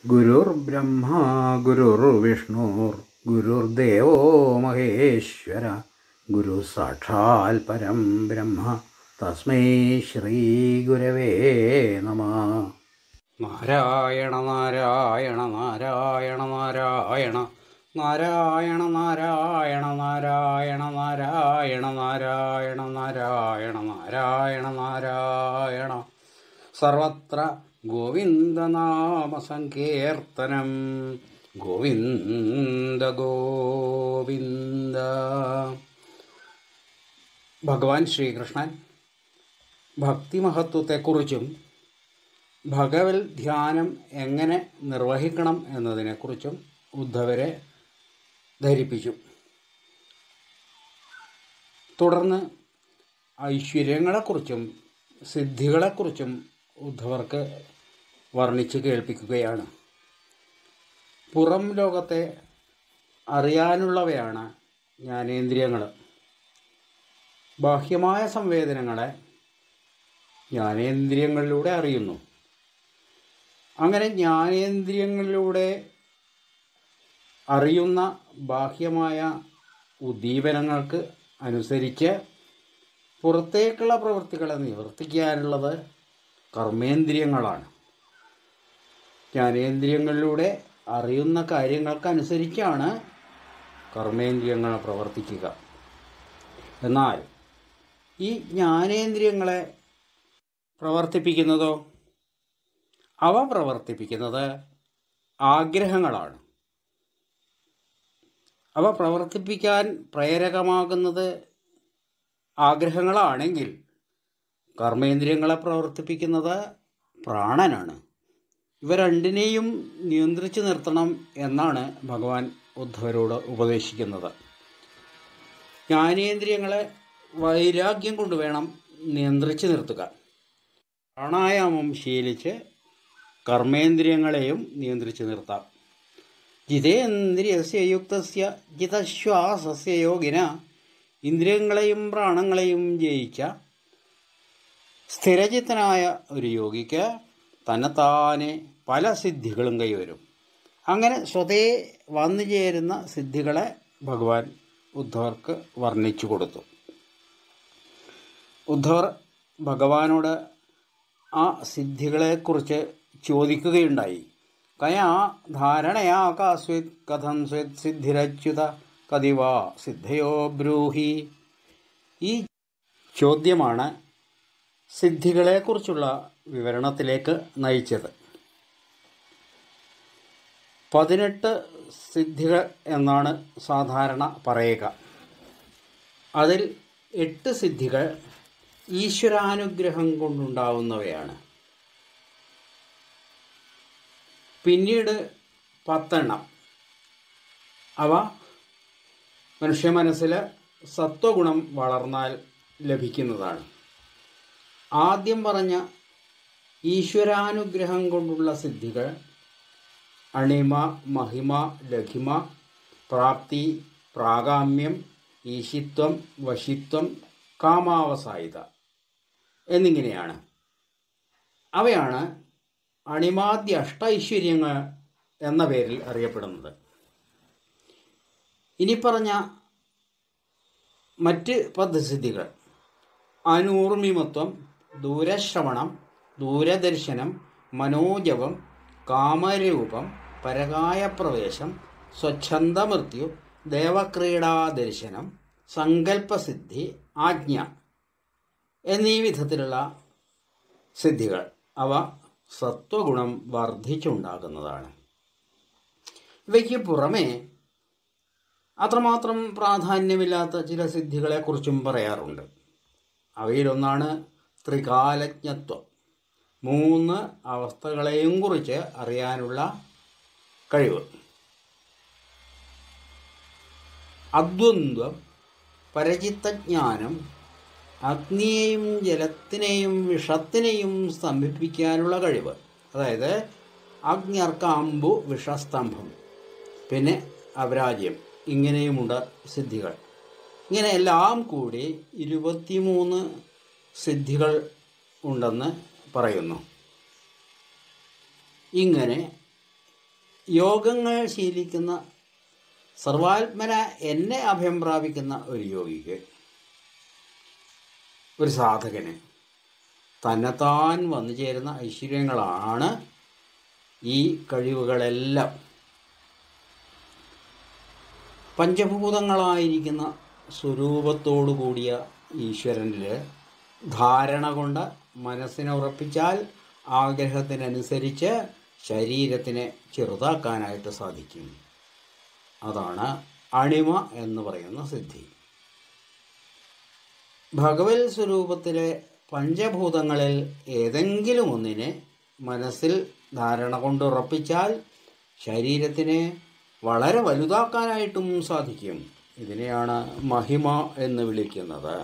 ഗുരുർബ്രഹ്മ ഗുരുർവിഷ്ണുർ ഗുരുർദേവോ മഹേശ്വര ഗുരു സാക്ഷാൽ പരം ബ്രഹ്മ തസ്മൈ ശ്രീ ഗുരവേ നമഃ. നാരായണ നാരായണ നാരായണ നാരായണ നാരായണ നാരായണ നാരായണ നാരായണ നാരായണ നാരായണ നാരായണ നാരായണ സർവത്ര ഗോവിന്ദനാമസങ്കീർത്തനം. ഗോവിന്ദ ഗോവിന്ദ. ഭഗവാൻ ശ്രീകൃഷ്ണൻ ഭക്തിമഹത്വത്തെക്കുറിച്ചും ഭഗവത് ധ്യാനം എങ്ങനെ നിർവഹിക്കണം എന്നതിനെക്കുറിച്ചും ഉദ്ധവരെ ധരിപ്പിച്ചു. തുടർന്ന് ഐശ്വര്യങ്ങളെക്കുറിച്ചും സിദ്ധികളെക്കുറിച്ചും ഉദ്ധവർക്ക് വർണ്ണിച്ച് കേൾപ്പിക്കുകയാണ്. പുറം ലോകത്തെ അറിയാനുള്ളവയാണ് ജ്ഞാനേന്ദ്രിയങ്ങൾ. ബാഹ്യമായ സംവേദനങ്ങളെ ജ്ഞാനേന്ദ്രിയങ്ങളിലൂടെ അറിയുന്നു. അങ്ങനെ ജ്ഞാനേന്ദ്രിയങ്ങളിലൂടെ അറിയുന്ന ബാഹ്യമായ ഉദ്ദീപനങ്ങൾക്ക് അനുസരിച്ച് പുറത്തേക്കുള്ള പ്രവൃത്തികളെ നിവർത്തിക്കാനുള്ളത് കർമ്മേന്ദ്രിയങ്ങളാണ്. ജ്ഞാനേന്ദ്രിയങ്ങളിലൂടെ അറിയുന്ന കാര്യങ്ങൾക്കനുസരിച്ചാണ് കർമ്മേന്ദ്രിയങ്ങൾ പ്രവർത്തിക്കുക. എന്നാൽ ഈ ജ്ഞാനേന്ദ്രിയങ്ങളെ പ്രവർത്തിപ്പിക്കുന്നതോ അവ പ്രവർത്തിപ്പിക്കുന്നത് ആഗ്രഹങ്ങളാണ്. അവ പ്രവർത്തിപ്പിക്കാൻ പ്രേരകമാകുന്നത് ആഗ്രഹങ്ങളാണെങ്കിൽ കർമ്മേന്ദ്രിയങ്ങളെ പ്രവർത്തിപ്പിക്കുന്നത് പ്രാണനാണ്. ഇവ രണ്ടിനെയും നിയന്ത്രിച്ചു നിർത്തണം എന്നാണ് ഭഗവാൻ ഉദ്ധവരോട് ഉപദേശിക്കുന്നത്. ജ്ഞാനേന്ദ്രിയങ്ങളെ വൈരാഗ്യം കൊണ്ട് വേണം നിയന്ത്രിച്ചു നിർത്തുക. പ്രാണായാമം ശീലിച്ച് കർമ്മേന്ദ്രിയങ്ങളെയും നിയന്ത്രിച്ചു നിർത്താം. ജിതേന്ദ്രിയസ്യ യുക്തസ്യ ജിതശ്വാസസ്യ യോഗിന. ഇന്ദ്രിയങ്ങളെയും പ്രാണങ്ങളെയും ജയിച്ച സ്ഥിരചിത്തനായ ഒരു യോഗിക്ക് തന്നെത്താനെ പല സിദ്ധികളും കൈവരും. അങ്ങനെ സ്വതേ വന്നു ചേരുന്ന സിദ്ധികളെ ഭഗവാൻ ഉദ്ധവർക്ക് വർണ്ണിച്ചു കൊടുത്തു. ഉദ്ധവർ ഭഗവാനോട് ആ സിദ്ധികളെക്കുറിച്ച് ചോദിക്കുകയുണ്ടായി. കയാ ധാരണയാ കാസ്വിത് കഥം സ്വിത് സിദ്ധിരച്യുത കതിവാ സിദ്ധയോ ബ്രൂഹി. ഈ ചോദ്യമാണ് സിദ്ധികളെക്കുറിച്ചുള്ള വിവരണത്തിലേക്ക് നയിച്ചത്. 18 സിദ്ധികൾ എന്നാണ് സാധാരണ പറയുക. അതിൽ 8 സിദ്ധികൾ ഈശ്വരാനുഗ്രഹം കൊണ്ടുണ്ടാവുന്നവയാണ്. പിന്നീട് 10 അവ മനുഷ്യ മനസ്സിൽ സത്വഗുണം വളർന്നാൽ ലഭിക്കുന്നതാണ്. ആദ്യം പറഞ്ഞ ഈശ്വരാനുഗ്രഹം കൊണ്ടുള്ള സിദ്ധികൾ അണിമ, മഹിമ, ലഘിമ, പ്രാപ്തി, പ്രാഗാമ്യം, ഈശിത്വം, വശിത്വം, കാമാവസായിത എന്നിങ്ങനെയാണ്. അവയാണ് അണിമാദ്യ അഷ്ടൈശ്വര്യങ്ങൾ എന്ന പേരിൽ അറിയപ്പെടുന്നത്. ഇനി പറഞ്ഞ മറ്റ് 10 സിദ്ധികൾ അനൂർമിമത്വം, ദൂരശ്രവണം, ദൂരദർശനം, മനോജവം, കാമരൂപം, പരകായപ്രവേശം, സ്വച്ഛന്ദമൃത്യു, ദേവക്രീഡാദർശനം, സങ്കല്പസിദ്ധി, ആജ്ഞ എന്നീ വിധത്തിലുള്ള സിദ്ധികൾ. അവ സത്വഗുണം വർദ്ധിച്ചുണ്ടാകുന്നതാണ്. ഇവയ്ക്ക് പുറമേ അത്രമാത്രം പ്രാധാന്യമില്ലാത്ത ചില സിദ്ധികളെക്കുറിച്ചും പറയാറുണ്ട്. അവയിലൊന്നാണ് ത്രികാലജ്ഞത്വം. 3 അവസ്ഥകളെയും കുറിച്ച് അറിയാനുള്ള കഴിവ്. അദ്വന്ദ്വം, പരചിത്തജ്ഞാനം, അഗ്നിയെയും ജലത്തിനെയും വിഷത്തിനെയും സ്തംഭിപ്പിക്കാനുള്ള കഴിവ്. അതായത് അഗ്ന്യർക്കാമ്പു വിഷസ്തംഭം, പിന്നെ അപരാജ്യം, ഇങ്ങനെയുമുണ്ട് സിദ്ധികൾ. ഇങ്ങനെ എല്ലാം കൂടി 23 സിദ്ധികൾ ഉണ്ടെന്ന് പറയുന്നു. ഇങ്ങനെ യോഗങ്ങൾ ശീലിക്കുന്ന സർവാത്മന എന്നെ അഭയം പ്രാപിക്കുന്ന ഒരു യോഗിക്ക്, ഒരു സാധകന് തന്നെത്താൻ വന്നു ചേരുന്ന ഐശ്വര്യങ്ങളാണ് ഈ കഴിവുകളെല്ലാം. പഞ്ചഭൂതങ്ങളായിരിക്കുന്ന സ്വരൂപത്തോടു കൂടിയ ഈശ്വരനിൽ ധാരണ കൊണ്ട് മനസ്സിനെ ഉറപ്പിച്ചാൽ ആഗ്രഹത്തിനനുസരിച്ച് ശരീരത്തിനെ ചെറുതാക്കാനായിട്ട് സാധിക്കും. അതാണ് അണിമ എന്ന് പറയുന്ന സിദ്ധി. ഭഗവത് സ്വരൂപത്തിലെ പഞ്ചഭൂതങ്ങളിൽ ഏതെങ്കിലും ഒന്നിനെ മനസ്സിൽ ധാരണ കൊണ്ട് ഉറപ്പിച്ചാൽ ശരീരത്തിനെ വളരെ വലുതാക്കാനായിട്ടും സാധിക്കും. ഇതിനെയാണ് മഹിമ എന്ന് വിളിക്കുന്നത്.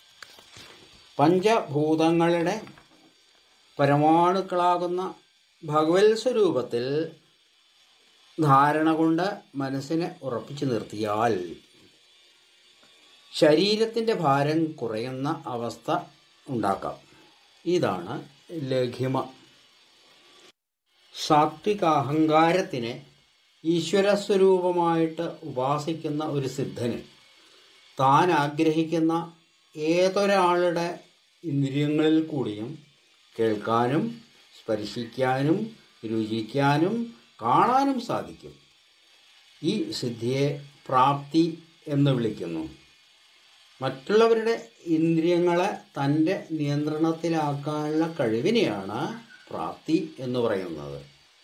പഞ്ചഭൂതങ്ങളുടെ പരമാണുക്കളാകുന്ന ഭഗവത് സ്വരൂപത്തിൽ ധാരണ കൊണ്ട് മനസ്സിനെ ഉറപ്പിച്ചു നിർത്തിയാൽ ശരീരത്തിൻ്റെ ഭാരം കുറയുന്ന അവസ്ഥ ഉണ്ടാക്കാം. ഇതാണ് ലഘിമ. സാത്വിക അഹങ്കാരത്തിനെ ഈശ്വരസ്വരൂപമായിട്ട് ഉപാസിക്കുന്ന ഒരു സിദ്ധന് താൻ ആഗ്രഹിക്കുന്ന ഏതൊരാളുടെ ഇന്ദ്രിയങ്ങളിൽ കൂടിയും കേൾക്കാനും സ്പർശിക്കാനും രുചിക്കാനും കാണാനും സാധിക്കും. ഈ സിദ്ധിയെ പ്രാപ്തി എന്ന് വിളിക്കുന്നു. മറ്റുള്ളവരുടെ ഇന്ദ്രിയങ്ങളെ തൻ്റെ നിയന്ത്രണത്തിലാക്കാനുള്ള കഴിവിനെയാണ് പ്രാപ്തി എന്ന് പറയുന്നത്.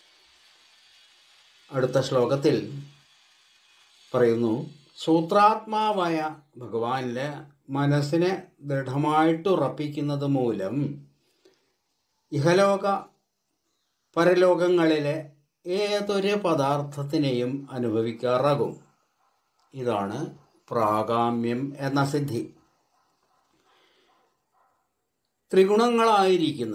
അടുത്ത ശ്ലോകത്തിൽ പറയുന്നു, സൂത്രാത്മാവായ ഭഗവാനിൽ മനസ്സിനെ ദൃഢമായിട്ട് ഉറപ്പിക്കുന്നത് മൂലം ഇഹലോക പരലോകങ്ങളിലെ ഏതൊരു പദാർത്ഥത്തിനെയും അനുഭവിക്കാറാകും. ഇതാണ് പ്രാഗാമ്യം എന്ന സിദ്ധി. ത്രിഗുണങ്ങളായിരിക്കുന്ന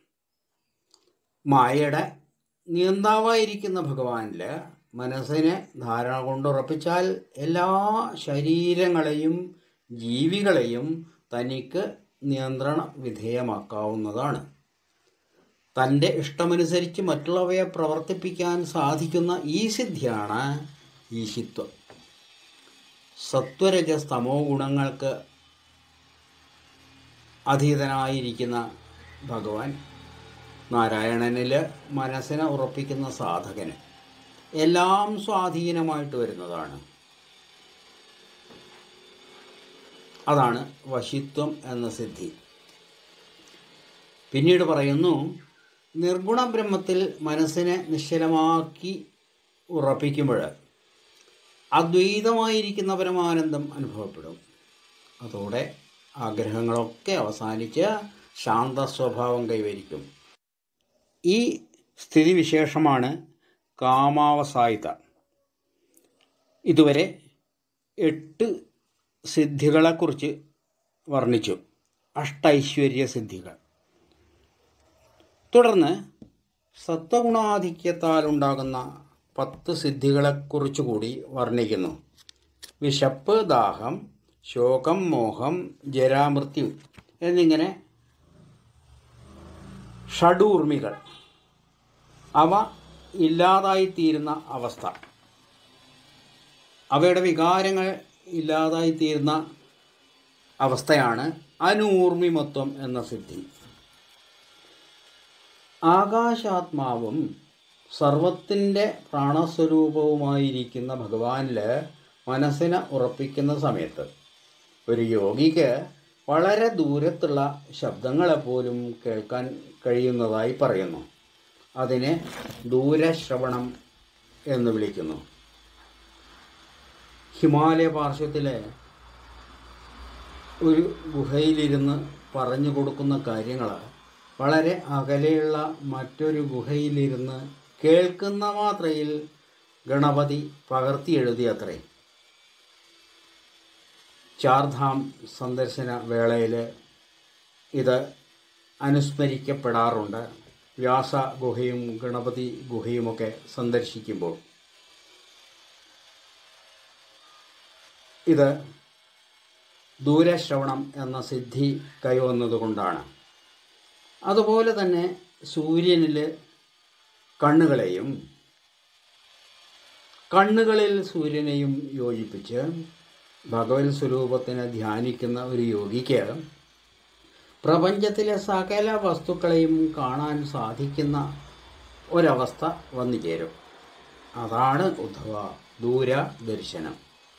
മായയുടെ നിയന്താവായിരിക്കുന്ന ഭഗവാനിൽ മനസ്സിനെ ധാരണ കൊണ്ടുറപ്പിച്ചാൽ എല്ലാ ശരീരങ്ങളെയും ജീവികളെയും തനിക്ക് നിയന്ത്രണ വിധേയമാക്കാവുന്നതാണ്. തൻ്റെ ഇഷ്ടമനുസരിച്ച് മറ്റുള്ളവയെ പ്രവർത്തിപ്പിക്കാൻ സാധിക്കുന്ന ഈ സിദ്ധിയാണ് ഈശിത്വം. സത്വരജസ്തമോ ഗുണങ്ങൾക്ക് അധീതനായിരിക്കുന്ന ഭഗവാൻ നാരായണനിൽ മനസ്സിനെ ഉറപ്പിക്കുന്ന സാധകന് എല്ലാം സ്വാധീനമായിട്ട് വരുന്നതാണ്. അതാണ് വശിത്വം എന്ന സിദ്ധി. പിന്നീട് പറയുന്നു, നിർഗുണ ബ്രഹ്മത്തിൽ മനസ്സിനെ നിശ്ചലമാക്കി ഉറപ്പിക്കുമ്പോൾ അദ്വൈതമായിരിക്കുന്ന പരമാനന്ദം അനുഭവപ്പെടും. അതോടെ ആഗ്രഹങ്ങളൊക്കെ അവസാനിച്ച് ശാന്ത സ്വഭാവം കൈവരിക്കും. ഈ സ്ഥിതിവിശേഷമാണ് കാമാവസായിത. ഇതുവരെ 8 സിദ്ധികളെക്കുറിച്ച് വർണ്ണിച്ചു, അഷ്ടൈശ്വര്യ സിദ്ധികൾ. തുടർന്ന് സത്വഗുണാധിക്യത്താൽ ഉണ്ടാകുന്ന 10 സിദ്ധികളെക്കുറിച്ച് കൂടി വർണ്ണിക്കുന്നു. വിശപ്പ്, ദാഹം, ശോകം, മോഹം, ജരാമൃത്യു എന്നിങ്ങനെ ഷഡൂർമികൾ, അവ ഇല്ലാതായിത്തീരുന്ന അവസ്ഥ, അവയുടെ വികാരങ്ങൾ ഇല്ലാതായിത്തീരുന്ന അവസ്ഥയാണ് അനൂർമിമത്വം എന്ന സിദ്ധി. ആകാശാത്മാവും സർവത്തിൻ്റെ പ്രാണസ്വരൂപവുമായിരിക്കുന്ന ഭഗവാനിൽ മനസ്സിനെ ഉറപ്പിക്കുന്ന സമയത്ത് ഒരു യോഗിക്ക് വളരെ ദൂരത്തുള്ള ശബ്ദങ്ങളെപ്പോലും കേൾക്കാൻ കഴിയുന്നതായി പറയുന്നു. അതിനെ ദൂരശ്രവണം എന്ന് വിളിക്കുന്നു. ഹിമാലയ പാർശ്വത്തിലെ ഒരു ഗുഹയിലിരുന്ന് പറഞ്ഞു കൊടുക്കുന്ന കാര്യങ്ങൾ വളരെ അകലെയുള്ള മറ്റൊരു ഗുഹയിലിരുന്ന് കേൾക്കുന്ന മാത്രയിൽ ഗണപതി പകർത്തി എഴുതിയത്രേ. ചാർധാം സന്ദർശന വേളയിൽ ഇത് അനുസ്മരിക്കപ്പെടാറുണ്ട്. വ്യാസ ഗുഹയും ഗണപതി ഗുഹയുമൊക്കെ സന്ദർശിക്കുമ്പോൾ ഇത് ദൂരശ്രവണം എന്ന സിദ്ധി കൈവന്നതുകൊണ്ടാണ്. അതുപോലെ തന്നെ സൂര്യനിൽ കണ്ണുകളെയും കണ്ണുകളിൽ സൂര്യനെയും യോജിപ്പിച്ച് ഭഗവത് സ്വരൂപത്തിനെ ധ്യാനിക്കുന്ന ഒരു യോഗിക്ക് പ്രപഞ്ചത്തിലെ സകല വസ്തുക്കളെയും കാണാൻ സാധിക്കുന്ന ഒരവസ്ഥ വന്നു ചേരും. അതാണ് ഉദ്ധവ ദൂരദർശനം.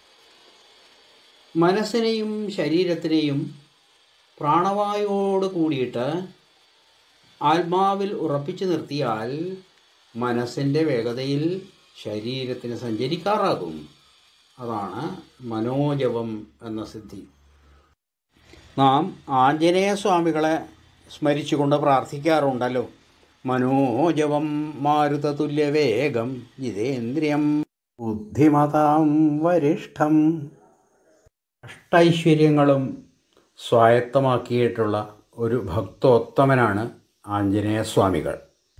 മനസ്സിനെയും ശരീരത്തിനെയും പ്രാണവായുവോട് കൂടിയിട്ട് ആത്മാവിൽ ഉറപ്പിച്ചു നിർത്തിയാൽ മനസ്സിൻ്റെ വേഗതയിൽ ശരീരത്തിന് സഞ്ചരിക്കാറാകും. അതാണ് മനോജപം എന്ന സിദ്ധി. നാം ആഞ്ജനേയ സ്വാമികളെ സ്മരിച്ചുകൊണ്ട് പ്രാർത്ഥിക്കാറുണ്ടല്ലോ. മനോജപം മാരുതതുല്യവേഗം ജിതേന്ദ്രിയം ബുദ്ധിമതാം വരിഷ്ഠം. അഷ്ടൈശ്വര്യങ്ങളും സ്വായത്തമാക്കിയിട്ടുള്ള ഒരു ഭക്തോത്തമനാണ് ആഞ്ജനേയ സ്വാമികൾ.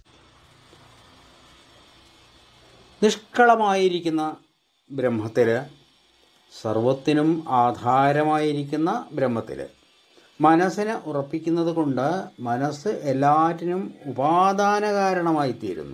നിഷ്കളമായിരിക്കുന്ന ബ്രഹ്മത്തിൽ, സർവത്തിനും ആധാരമായിരിക്കുന്ന ബ്രഹ്മത്തിൽ മനസ്സിനെ ഉറപ്പിക്കുന്നത് കൊണ്ട് മനസ്സ് എല്ലാറ്റിനും ഉപാദാന കാരണമായിത്തീരുന്നു.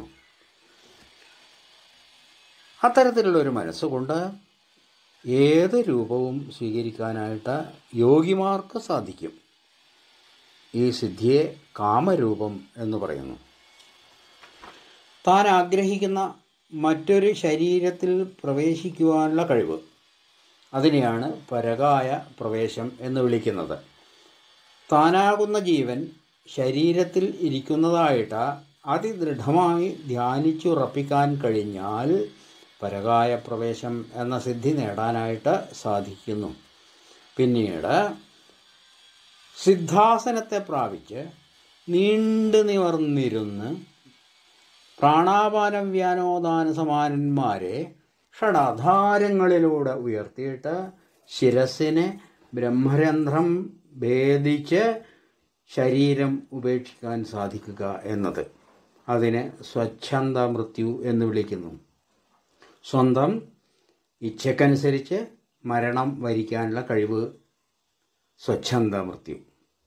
അത്തരത്തിലുള്ളൊരു മനസ്സുകൊണ്ട് ഏത് രൂപവും സ്വീകരിക്കാനായിട്ട് യോഗിമാർക്ക് സാധിക്കും. ഈ സിദ്ധിയെ കാമരൂപം എന്ന് പറയുന്നു. താൻ ആഗ്രഹിക്കുന്ന മറ്റൊരു ശരീരത്തിൽ പ്രവേശിക്കുവാനുള്ള കഴിവ്, അതിനെയാണ് പരകായ പ്രവേശം എന്ന് വിളിക്കുന്നത്. താനാകുന്ന ജീവൻ ശരീരത്തിൽ ഇരിക്കുന്നതായിട്ട് അതിദൃഢമായി ധ്യാനിച്ചുറപ്പിക്കാൻ കഴിഞ്ഞാൽ പരകായ പ്രവേശം എന്ന സിദ്ധി നേടാനായിട്ട് സാധിക്കുന്നു. പിന്നീട് സിദ്ധാസനത്തെ പ്രാപിച്ച് നീണ്ടു നിവർന്നിരുന്ന് പ്രാണാപാനം വ്യാനോദാന സമാനന്മാരെ ഷഡാധാരങ്ങളിലൂടെ ഉയർത്തിയിട്ട് ശിരസിനെ ബ്രഹ്മരന്ധ്രം ഭേദിച്ച് ശരീരം ഉപേക്ഷിക്കാൻ സാധിക്കുക എന്നത്, അതിനെ സ്വച്ഛന്ത മൃത്യു എന്ന് വിളിക്കുന്നു. സ്വന്തം ഇച്ഛക്കനുസരിച്ച് മരണം വരിക്കാനുള്ള കഴിവ് സ്വച്ഛന്ത മൃത്യു.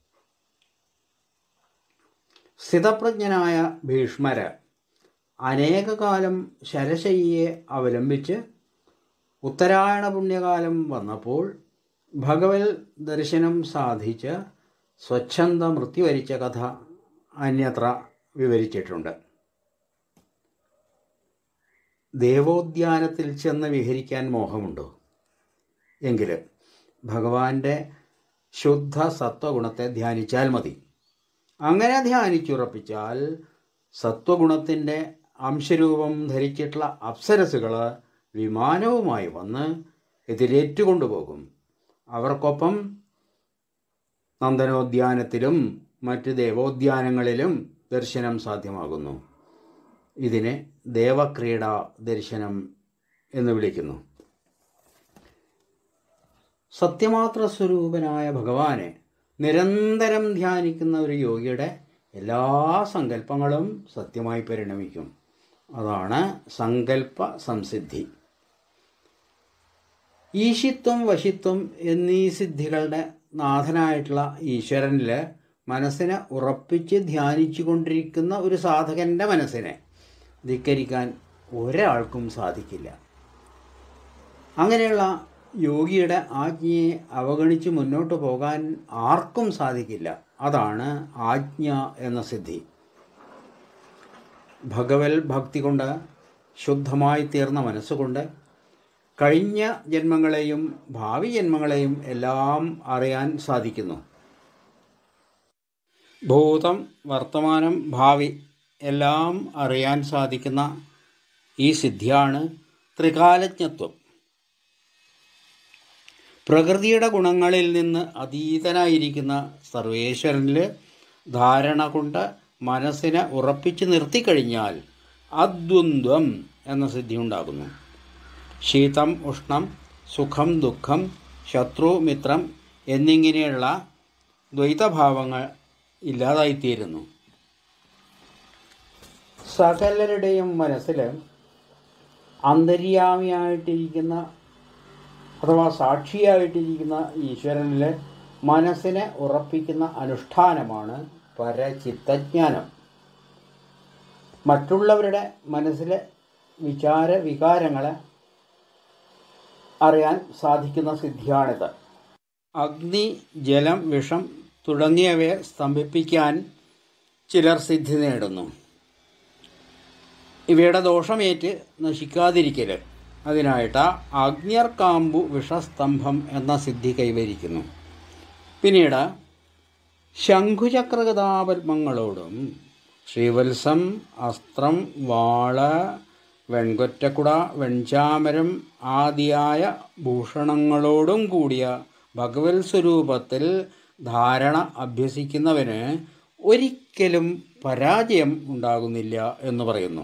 സ്ഥിതപ്രജ്ഞനായ ഭീഷ്മര് അനേകകാലം ശരശയ്യയെ അവലംബിച്ച് ഉത്തരായണ പുണ്യകാലം വന്നപ്പോൾ ഭഗവത് ദർശനം സാധിച്ച് സ്വച്ഛന്ത മൃത്യു വരിച്ച കഥ അന്യത്ര വിവരിച്ചിട്ടുണ്ട്. ദേവോദ്യാനത്തിൽ ചെന്ന് വിഹരിക്കാൻ മോഹമുണ്ടോ എങ്കിൽ ഭഗവാന്റെ ശുദ്ധ സത്വഗുണത്തെ ധ്യാനിച്ചാൽ മതി. അങ്ങനെ ധ്യാനിച്ചുറപ്പിച്ചാൽ സത്വഗുണത്തിൻ്റെ അംശരൂപം ധരിച്ചിട്ടുള്ള അപ്സരസുകൾ വിമാനവുമായി വന്ന് എതിരേറ്റുകൊണ്ടുപോകും. അവർക്കൊപ്പം നന്ദനോദ്യാനത്തിലും മറ്റ് ദേവോദ്യാനങ്ങളിലും ദർശനം സാധ്യമാകുന്നു. ഇതിനെ ദേവക്രീഡാ ദർശനം എന്ന് വിളിക്കുന്നു. സത്യമാത്ര സ്വരൂപനായ ഭഗവാനെ നിരന്തരം ധ്യാനിക്കുന്ന ഒരു യോഗിയുടെ എല്ലാ സങ്കല്പങ്ങളും സത്യമായി പരിണമിക്കും. അതാണ് സങ്കല്പ സംസിദ്ധി. ഈശിത്വം, വശിത്വം എന്നീ സിദ്ധികളുടെ നാഥനായിട്ടുള്ള ഈശ്വരനിൽ മനസ്സിനെ ഉറപ്പിച്ച് ധ്യാനിച്ചു കൊണ്ടിരിക്കുന്ന ഒരു സാധകൻ്റെ മനസ്സിനെ ധിക്കരിക്കാൻ ഒരാൾക്കും സാധിക്കില്ല. അങ്ങനെയുള്ള യോഗിയുടെ ആജ്ഞയെ അവഗണിച്ച് മുന്നോട്ട് പോകാൻ ആർക്കും സാധിക്കില്ല. അതാണ് ആജ്ഞ എന്ന സിദ്ധി. ഭഗവത് ഭക്തി കൊണ്ട് ശുദ്ധമായി തീർന്ന മനസ്സുകൊണ്ട് കഴിഞ്ഞ ജന്മങ്ങളെയും ഭാവി ജന്മങ്ങളെയും എല്ലാം അറിയാൻ സാധിക്കുന്നു. ഭൂതം, വർത്തമാനം, ഭാവി എല്ലാം അറിയാൻ സാധിക്കുന്ന ഈ സിദ്ധിയാണ് ത്രികാലജ്ഞത്വം. പ്രകൃതിയുടെ ഗുണങ്ങളിൽ നിന്ന് അതീതനായിരിക്കുന്ന സർവേശ്വരനിൽ ധാരണ കൊണ്ട് മനസ്സിനെ ഉറപ്പിച്ച് നിർത്തിക്കഴിഞ്ഞാൽ അദ്വന്ദ്വം എന്ന സിദ്ധി ഉണ്ടാകുന്നു. ശീതം, ഉഷ്ണം, സുഖം, ദുഃഖം, ശത്രു, മിത്രം എന്നിങ്ങനെയുള്ള ദ്വൈതഭാവങ്ങൾ ഇല്ലാതായിത്തീരുന്നു. സകലരുടെയും മനസ്സിൽ അന്തര്യാമിയായിട്ടിരിക്കുന്ന അഥവാ സാക്ഷിയായിട്ടിരിക്കുന്ന ഈശ്വരനിൽ മനസ്സിനെ ഉറപ്പിക്കുന്ന അനുഷ്ഠാനമാണ് പരചിത്തജ്ഞാനം. മറ്റുള്ളവരുടെ മനസ്സിലെ വിചാര വികാരങ്ങളെ അറിയാൻ സാധിക്കുന്ന സിദ്ധിയാണിത്. അഗ്നി, ജലം, വിഷം തുടങ്ങിയവയെ സ്തംഭിപ്പിക്കാൻ ചിലർ സിദ്ധി നേടുന്നു. ഇവയുടെ ദോഷമേറ്റ് നശിക്കാതിരിക്കൽ അതിനായിട്ട് ആഗ്ന്യർക്കാമ്പു വിഷസ്തംഭം എന്ന സിദ്ധി കൈവരിക്കുന്നു. പിന്നീട് ശംഖുചക്രഗദാപത്മങ്ങളോടും ശ്രീവത്സം, അസ്ത്രം, വാള്, വെൺകൊറ്റക്കുട, വെൺചാമരം ആദിയായ ഭൂഷണങ്ങളോടും കൂടിയ ഭഗവത് സ്വരൂപത്തിൽ ധാരണ അഭ്യസിക്കുന്നവന് ഒരിക്കലും പരാജയം ഉണ്ടാകുന്നില്ല എന്ന് പറയുന്നു.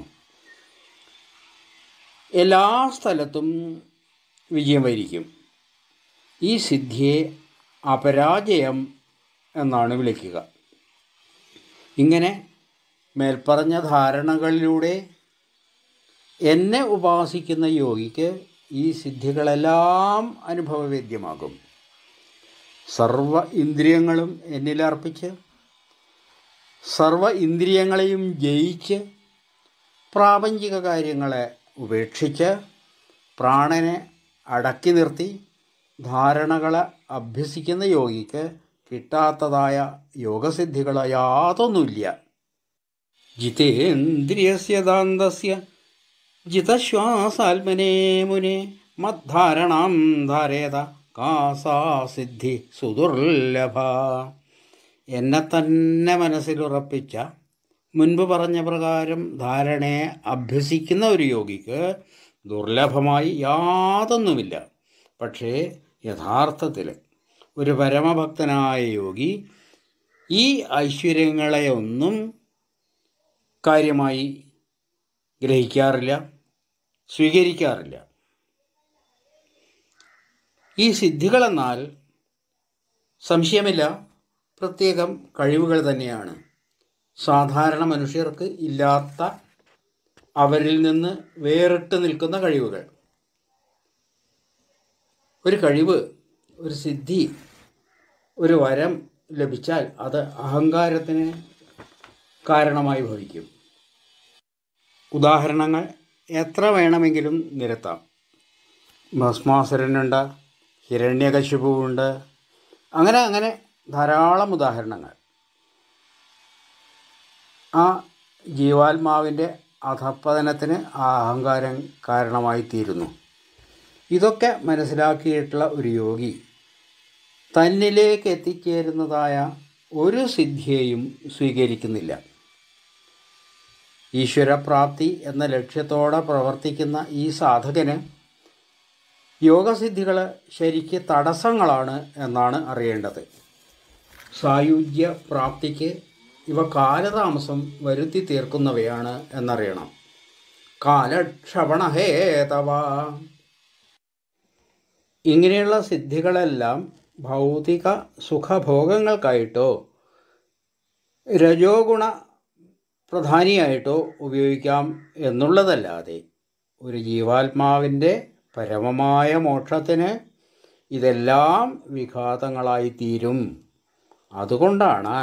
എല്ലാ സ്ഥലത്തും വിജയം വരിക്കും. ഈ സിദ്ധിയെ അപരാജയം എന്നാണ് വിളിക്കുക. ഇങ്ങനെ മേൽപ്പറഞ്ഞ ധാരണകളിലൂടെ എന്നെ ഉപാസിക്കുന്ന യോഗിക്ക് ഈ സിദ്ധികളെല്ലാം അനുഭവവേദ്യമാകും. സർവ ഇന്ദ്രിയങ്ങളും എന്നിലർപ്പിച്ച് സർവ ഇന്ദ്രിയങ്ങളെയും ജയിച്ച് പ്രാപഞ്ചിക കാര്യങ്ങളെ ഉപേക്ഷിച്ച് പ്രാണനെ അടക്കി നിർത്തി ധാരണകളെ അഭ്യസിക്കുന്ന യോഗിക്ക് കിട്ടാത്തതായ യോഗസിദ്ധികൾ യാതൊന്നുമില്ല. ജിതേന്ദ്രിയസ്യ ദാന്തസ്യ ജിതശ്വാസാത്മനേ മുനെ മദ്ധാരണാം ധാരേത കാസാ സിദ്ധി സുദുർലഭ. എന്നെ തന്നെ മനസ്സിലുറപ്പിച്ച മുൻപ് പറഞ്ഞ പ്രകാരം ധാരണയെ അഭ്യസിക്കുന്ന ഒരു യോഗിക്ക് ദുർലഭമായി യാതൊന്നുമില്ല. പക്ഷേ യഥാർത്ഥത്തിൽ ഒരു പരമഭക്തനായ യോഗി ഈ ഐശ്വര്യങ്ങളെയൊന്നും കാര്യമായി ഗ്രഹിക്കാറില്ല, സ്വീകരിക്കാറില്ല. ഈ സിദ്ധികളെന്നാൽ സംശയമില്ല പ്രത്യേകം കഴിവുകൾ തന്നെയാണ്. സാധാരണ മനുഷ്യർക്ക് ഇല്ലാത്ത, അവരിൽ നിന്ന് വേറിട്ട് നിൽക്കുന്ന കഴിവുകൾ. ഒരു കഴിവ്, ഒരു സിദ്ധി, ഒരു വരം ലഭിച്ചാൽ അത് അഹങ്കാരത്തിന് കാരണമായി ഭവിക്കും. ഉദാഹരണങ്ങൾ എത്ര വേണമെങ്കിലും നിരത്താം. ഭസ്മാസുരനുണ്ട്, ഹിരണ്യകശിപുവുണ്ട്, അങ്ങനെ ധാരാളം ഉദാഹരണങ്ങൾ. ആ ജീവാത്മാവിൻ്റെ അധപ്പതനത്തിന് ആ അഹങ്കാരം കാരണമായി തീരുന്നു. ഇതൊക്കെ മനസ്സിലാക്കിയിട്ടുള്ള ഒരു യോഗി തന്നിലേക്ക് എത്തിച്ചേരുന്നതായ ഒരു സിദ്ധിയെയും സ്വീകരിക്കുന്നില്ല. ഈശ്വരപ്രാപ്തി എന്ന ലക്ഷ്യത്തോടെ പ്രവർത്തിക്കുന്ന ഈ സാധകന് യോഗസിദ്ധികൾ ശരിക്ക് തടസ്സങ്ങളാണ് എന്നാണ് അറിയേണ്ടത്. സായുജ്യ പ്രാപ്തിക്ക് ഇവ കാലതാമസം വരുത്തി തീർക്കുന്നവയാണ് എന്നറിയണം. കാലക്ഷപണഹേതവ. ഇങ്ങനെയുള്ള സിദ്ധികളെല്ലാം ഭൗതിക സുഖഭോഗങ്ങൾക്കായിട്ടോ രജോ ഗുണ പ്രധാനിയായിട്ടോ ഉപയോഗിക്കാം എന്നുള്ളതല്ലാതെ ഒരു ജീവാത്മാവിൻ്റെ പരമമായ മോക്ഷത്തിന് ഇതെല്ലാം വിഘാതങ്ങളായിത്തീരും. അതുകൊണ്ടാണ്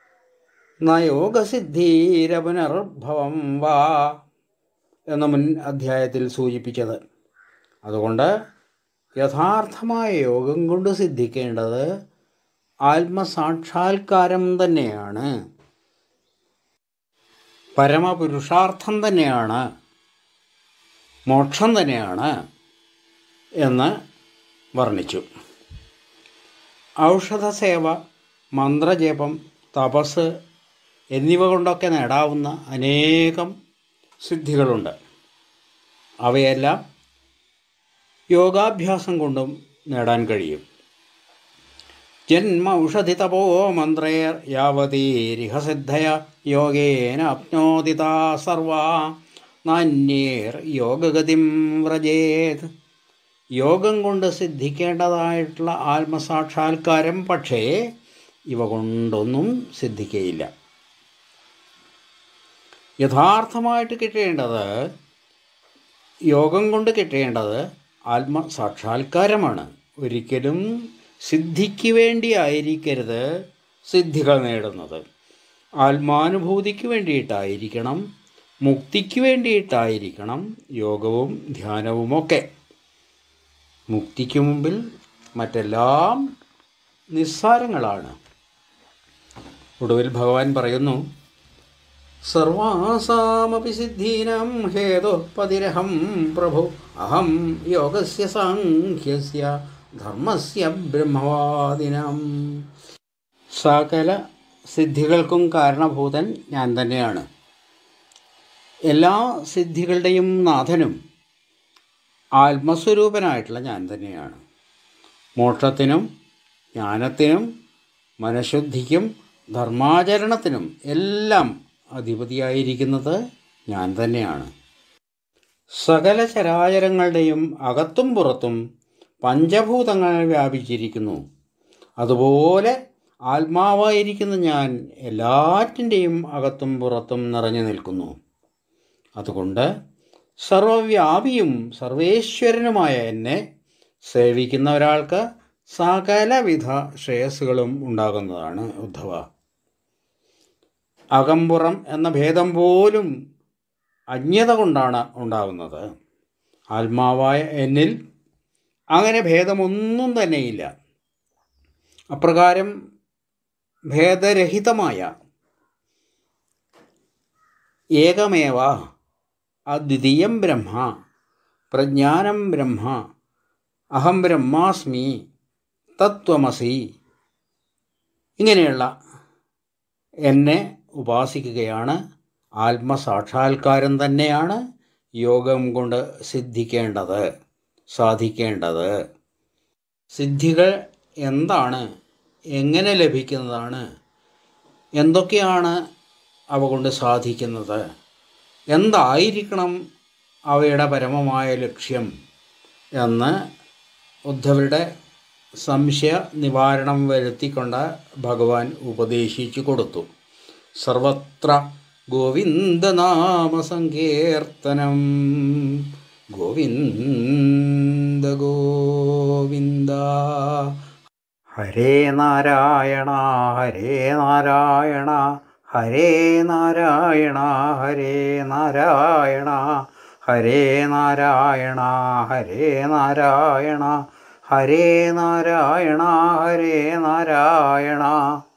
യോഗസിദ്ധീരപുനർഭവം വാ എന്ന മുൻ അധ്യായത്തിൽ സൂചിപ്പിച്ചത്. അതുകൊണ്ട് യഥാർത്ഥമായ യോഗം കൊണ്ട് സിദ്ധിക്കേണ്ടത് ആത്മസാക്ഷാത്കാരം തന്നെയാണ്, പരമപുരുഷാർത്ഥം തന്നെയാണ്, മോക്ഷം തന്നെയാണ് എന്ന് വർണ്ണിച്ചു. ഔഷധസേവ, മന്ത്രജപം, തപസ് എന്നിവ കൊണ്ടൊക്കെ നേടാവുന്ന അനേകം സിദ്ധികളുണ്ട്. അവയെല്ലാം യോഗാഭ്യാസം കൊണ്ടും നേടാൻ കഴിയും. ജന്മ ഔഷധി തപോ മന്ത്രേർ യാവതീരിഹസിദ്ധയ യോഗേന അപ്നോതി താ സർവാ നാന്യേർ യോഗഗതിം വ്രജേത്. യോഗം കൊണ്ട് സിദ്ധിക്കേണ്ടതായിട്ടുള്ള ആത്മസാക്ഷാത്കാരം പക്ഷേ ഇവ കൊണ്ടൊന്നും സിദ്ധിക്കുകയില്ല. യഥാർത്ഥമായിട്ട് കിട്ടേണ്ടത്, യോഗം കൊണ്ട് കിട്ടേണ്ടത് ആത്മസാക്ഷാത്കാരമാണ്. ഒരിക്കലും സിദ്ധിക്ക് വേണ്ടിയായിരിക്കരുത് സിദ്ധികൾ നേടുന്നത്. ആത്മാനുഭൂതിക്ക് വേണ്ടിയിട്ടായിരിക്കണം, മുക്തിക്ക് വേണ്ടിയിട്ടായിരിക്കണം യോഗവും ധ്യാനവുമൊക്കെ. മുക്തിക്ക് മുമ്പിൽ മറ്റെല്ലാം നിസ്സാരങ്ങളാണ്. ഒടുവിൽ ഭഗവാൻ പറയുന്നു, സർവാസാമപി സിദ്ധീനാം ഹേതോഃ പതിരഹം പ്രഭു അഹം യോഗസ്യ സാംഖ്യസ്യ ധർമ്മസ്യ ബ്രഹ്മവാദിനാം. സകല സിദ്ധികൾക്കും കാരണഭൂതൻ ഞാൻ തന്നെയാണ്. എല്ലാ സിദ്ധികളുടെയും നാഥനും ആത്മസ്വരൂപനായിട്ടുള്ള ഞാൻ തന്നെയാണ്. മോക്ഷത്തിനും ജ്ഞാനത്തിനും മനഃശുദ്ധിക്കും ധർമാചരണത്തിനും എല്ലാം അധിപതിയായിരിക്കുന്നത് ഞാൻ തന്നെയാണ്. സകല ചരാചരങ്ങളുടെയും അകത്തും പുറത്തും പഞ്ചഭൂതങ്ങൾ വ്യാപിച്ചിരിക്കുന്നു. അതുപോലെ ആത്മാവായിരിക്കുന്ന ഞാൻ എല്ലാറ്റിൻ്റെയും അകത്തും പുറത്തും നിറഞ്ഞു നിൽക്കുന്നു. അതുകൊണ്ട് സർവവ്യാപിയും സർവേശ്വരനുമായ എന്നെ സേവിക്കുന്ന ഒരാൾക്ക് സകലവിധ ശ്രേയസ്സുകളും ഉണ്ടാകുന്നതാണ്. ഉദ്ധവ, അകംപുറം എന്ന ഭേദം പോലും അജ്ഞത കൊണ്ടാണ് ഉണ്ടാകുന്നത്. ആത്മാവായ എന്നിൽ അങ്ങനെ ഭേദമൊന്നും തന്നെയില്ല. അപ്രകാരം ഭേദരഹിതമായ ഏകമേവ അദ്വിതീയം ബ്രഹ്മ പ്രജ്ഞാനം ബ്രഹ്മ അഹം ബ്രഹ്മാസ്മി തത്വമസി, ഇങ്ങനെയുള്ള എന്നെ ഉപാസിക്കുകയാണ് ആത്മസാക്ഷാത്കാരം തന്നെയാണ് യോഗം കൊണ്ട് സിദ്ധിക്കേണ്ടത്, സാധിക്കേണ്ടത്. സിദ്ധികൾ എന്താണ്, എങ്ങനെ ലഭിക്കുന്നതാണ്, എന്തൊക്കെയാണ് അവ കൊണ്ട് സാധിക്കുന്നത്, എന്തായിരിക്കണം അവയുടെ പരമമായ ലക്ഷ്യം എന്ന് ഉദ്ധവരുടെ സംശയ നിവാരണം വരുത്തിക്കൊണ്ട് ഭഗവാൻ ഉപദേശിച്ചു കൊടുത്തു. സർവത്ര ഗോവിന്ദനാമ സങ്കീർത്തനം, ഗോവിന്ദ ഗോവിന്ദ. ഹരേ നാരായണ ഹരേ നാരായണ ഹരേ നാരായണ ഹരേ നാരായണ ഹരേ നാരായണ ഹരേ നാരായണ ഹരേ നാരായണ ഹരേ നാരായണ.